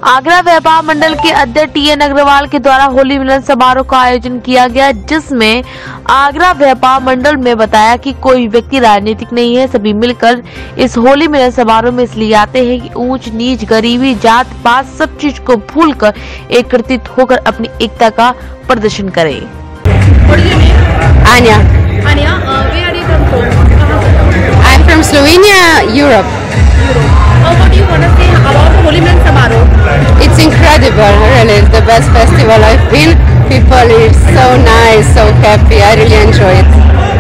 आगरा व्यापार मंडल के अध्यक्ष टी.एन. अग्रवाल के द्वारा होली मिलन समारोह का आयोजन किया गया, जिसमें आगरा व्यापार मंडल में बताया कि कोई व्यक्ति राजनीतिक नहीं है। सभी मिलकर इस होली मिलन समारोह में इसलिए आते हैं कि ऊंच नीच, गरीबी, जात पात सब चीज को भूलकर एकत्रित होकर अपनी एकता का प्रदर्शन करें। Anya. Anya, where are you from? I'm from Slovenia, Europe. What do you want to say about the Holy Milan Samaroh? It's incredible, really. It's the best festival I've been. People are so nice, so happy. I really enjoy it.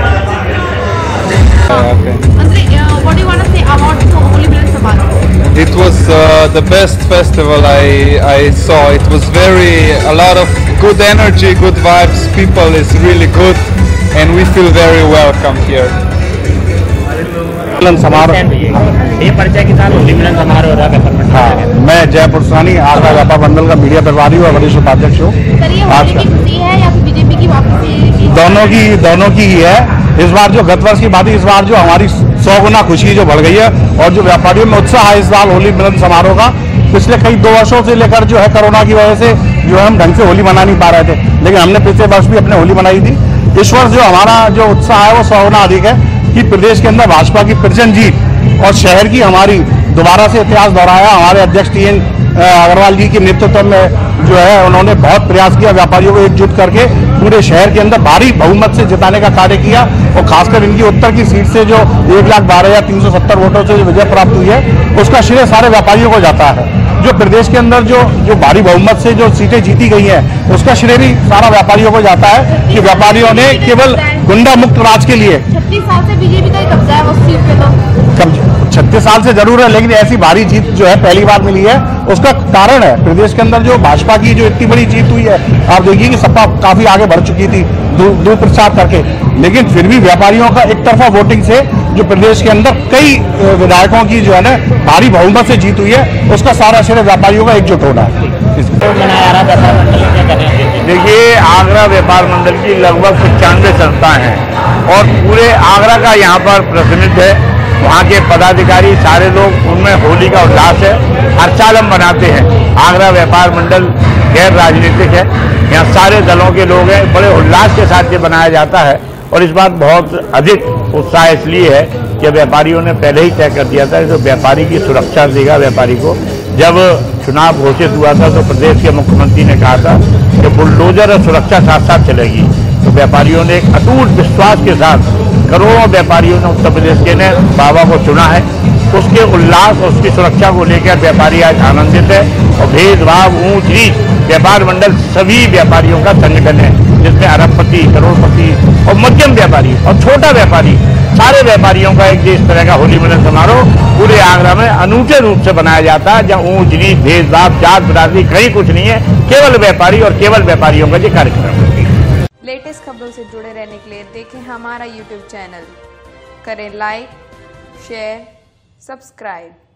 Andre, what do you want to say about the Holy Milan Samaroh? It was the best festival I saw. It was a lot of good energy, good vibes. People is really good, and we feel very welcome here. मिलन समारोह ये परिचय के साथ होली मिलन समारोह हो रहा है। हाँ, मैं जयपुर सानी आगरा व्यापार मंडल का मीडिया प्रभारी और वरिष्ठ उपाध्यक्ष हूँ। आज की खुशी है या फिर बीजेपी की वापसी? दोनों की ही है। इस बार जो गत वर्ष की बात है, इस बार जो हमारी 100 गुना खुशी जो बढ़ गई है और जो व्यापारियों में उत्साह है इस बार होली मिलन समारोह का। पिछले कई 2 वर्षों से लेकर जो है कोरोना की वजह से जो है हम ढंग से होली मना नहीं पा रहे थे, लेकिन हमने पिछले वर्ष भी अपने होली मनाई थी। इस वर्ष जो हमारा जो उत्साह है वो 100 गुना अधिक है कि प्रदेश के अंदर भाजपा की प्रचंड जीत और शहर की हमारी दोबारा से इतिहास दोहराया। हमारे अध्यक्ष टी.एन. अग्रवाल जी के नेतृत्व में जो है उन्होंने बहुत प्रयास किया, व्यापारियों को एकजुट करके पूरे शहर के अंदर भारी बहुमत से जिताने का कार्य किया और खासकर इनकी उत्तर की सीट से जो 1,12,370 वोटों से जो विजय प्राप्त हुई है उसका श्रेय सारे व्यापारियों को जाता है। जो प्रदेश के अंदर जो भारी बहुमत से जो सीटें जीती गई हैं उसका श्रेय भी सारा व्यापारियों को जाता है कि व्यापारियों ने केवल गुंडा मुक्त राज के लिए 36 साल से बीजेपी का ही कब्जा है उस सीट पे। तो 36 साल से जरूर है, लेकिन ऐसी भारी जीत जो है पहली बार मिली है। उसका कारण है प्रदेश के अंदर जो भाजपा की जो इतनी बड़ी जीत हुई है। आप देखिए कि सपा काफी आगे बढ़ चुकी थी दूर प्रचार करके, लेकिन फिर भी व्यापारियों का एक तरफा वोटिंग से जो प्रदेश के अंदर कई विधायकों की जो है ना भारी बहुमत से जीत हुई है, उसका सारा श्रेय व्यापारियों का एकजुट होना है। देखिए, आगरा व्यापार मंडल की लगभग 95 संस्थाएं हैं और पूरे आगरा का यहाँ पर प्रतिनिधित्व है। वहाँ के पदाधिकारी सारे लोग, उनमें होली का उल्लास है। हर साल हम मनाते हैं। आगरा व्यापार मंडल गैर राजनीतिक है, यहाँ सारे दलों के लोग हैं। बड़े उल्लास के साथ ये बनाया जाता है और इस बार बहुत अधिक उत्साह इसलिए है कि व्यापारियों ने पहले ही तय कर दिया था कि व्यापारी की सुरक्षा देगा। व्यापारी को जब चुनाव घोषित हुआ था तो प्रदेश के मुख्यमंत्री ने कहा था कि बुलडोजर और सुरक्षा साथ साथ चलेगी। तो व्यापारियों ने एक अटूट विश्वास के साथ करोड़ों व्यापारियों ने उत्तर प्रदेश के ने बाबा को चुना है। उसके उल्लास और उसकी सुरक्षा को लेकर व्यापारी आज आनंदित है और भेदभाव, ऊंच नीच, व्यापार मंडल सभी व्यापारियों का संगठन है, जिसमें अरबपति, करोड़पति और मध्यम व्यापारी और छोटा व्यापारी, सारे व्यापारियों का एक इस तरह का होली मिलन समारोह पूरे आगरा में अनूठे रूप से बनाया जाता है, जहाँ ऊंच नीच, भेदभाव, जात बिरादरी कहीं कुछ नहीं है, केवल व्यापारी और केवल व्यापारियों का ये कार्यक्रम है। लेटेस्ट खबरों से जुड़े रहने के लिए देखें हमारा YouTube चैनल, करें लाइक, शेयर, सब्सक्राइब।